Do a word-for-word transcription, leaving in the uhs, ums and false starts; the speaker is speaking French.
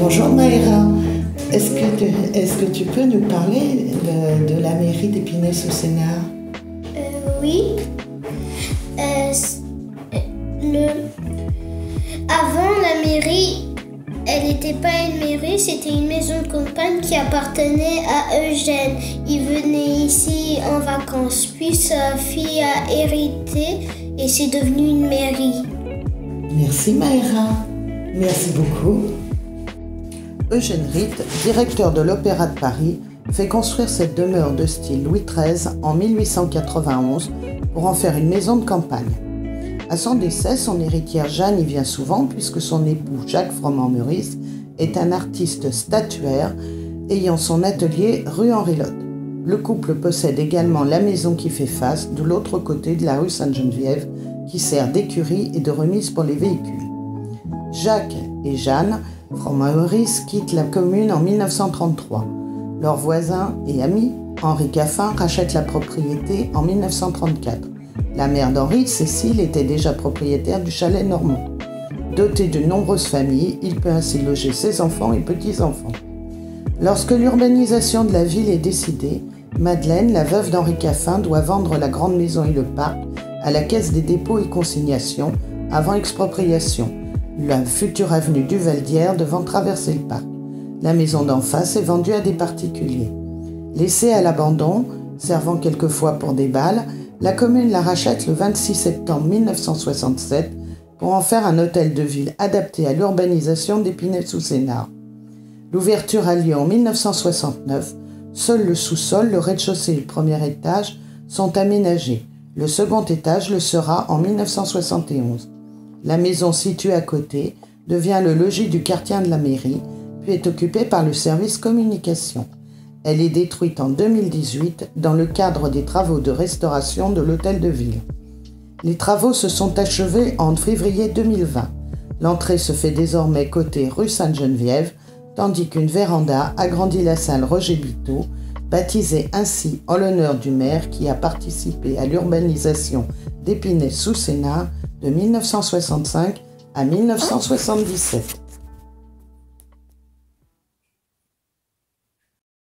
Bonjour Maëra, est-ce que, tu, est-ce que tu peux nous parler de, de la mairie d'Épinay-sous-Sénart? euh, Oui. Euh, le... Avant, la mairie, elle n'était pas une mairie, c'était une maison de campagne qui appartenait à Eugène. Il venait ici en vacances, puis sa fille a hérité et c'est devenu une mairie. Merci Maëra, merci beaucoup. Eugène Ritt, directeur de l'Opéra de Paris, fait construire cette demeure de style Louis treize en mille huit cent quatre-vingt-onze pour en faire une maison de campagne. À son décès, son héritière Jeanne y vient souvent puisque son époux Jacques Froment-Meurice est un artiste statuaire ayant son atelier rue Henri-Lotte. Le couple possède également la maison qui fait face de l'autre côté de la rue Sainte-Geneviève qui sert d'écurie et de remise pour les véhicules. Jacques et Jeanne Froment-Meurice quittent la commune en mille neuf cent trente-trois. Leur voisin et ami, Henri Caffin, rachète la propriété en mille neuf cent trente-quatre. La mère d'Henri, Cécile, était déjà propriétaire du chalet normand. Doté de nombreuses familles, il peut ainsi loger ses enfants et petits-enfants. Lorsque l'urbanisation de la ville est décidée, Madeleine, la veuve d'Henri Caffin, doit vendre la grande maison et le parc à la Caisse des dépôts et consignations avant expropriation, la future avenue du Valdière devant traverser le parc. La maison d'en face est vendue à des particuliers. Laissée à l'abandon, servant quelquefois pour des bals, la commune la rachète le vingt-six septembre mille neuf cent soixante-sept pour en faire un hôtel de ville adapté à l'urbanisation d'Épinay-sous-Sénart. L'ouverture a lieu en mille neuf cent soixante-neuf. Seul le sous-sol, le rez-de-chaussée et le premier étage sont aménagés. Le second étage le sera en mille neuf cent soixante et onze. La maison située à côté devient le logis du quartier de la mairie, puis est occupée par le service communication. Elle est détruite en deux mille dix-huit dans le cadre des travaux de restauration de l'hôtel de ville. Les travaux se sont achevés en février deux mille vingt. L'entrée se fait désormais côté rue Sainte-Geneviève, tandis qu'une véranda agrandit la salle Roger Biteau, baptisée ainsi en l'honneur du maire qui a participé à l'urbanisation d'Épinay-sous-Sénart de mille neuf cent soixante-cinq à mille neuf cent soixante-dix-sept.